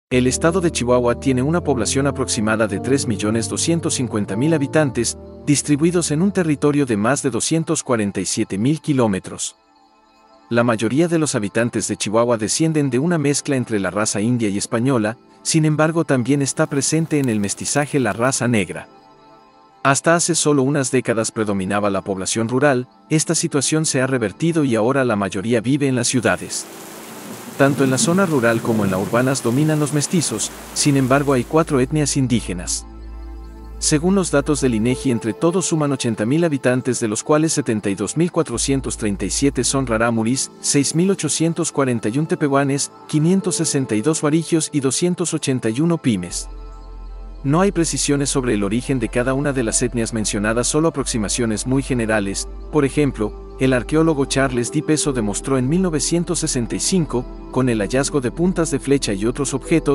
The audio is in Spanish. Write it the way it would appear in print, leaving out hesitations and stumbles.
El estado de Chihuahua tiene una población aproximada de 3.250.000 habitantes, distribuidos en un territorio de más de 247.000 kilómetros. La mayoría de los habitantes de Chihuahua descienden de una mezcla entre la raza india y española, sin embargo también está presente en el mestizaje la raza negra. Hasta hace solo unas décadas predominaba la población rural, esta situación se ha revertido y ahora la mayoría vive en las ciudades. Tanto en la zona rural como en la urbanas dominan los mestizos, sin embargo hay 4 etnias indígenas. Según los datos del INEGI, entre todos suman 80.000 habitantes, de los cuales 72.437 son rarámuris, 6.841 tepehuanes, 562 guarigios y 281 pimes. No hay precisiones sobre el origen de cada una de las etnias mencionadas, solo aproximaciones muy generales. Por ejemplo, el arqueólogo Charles D. Peso demostró en 1965, con el hallazgo de puntas de flecha y otros objetos,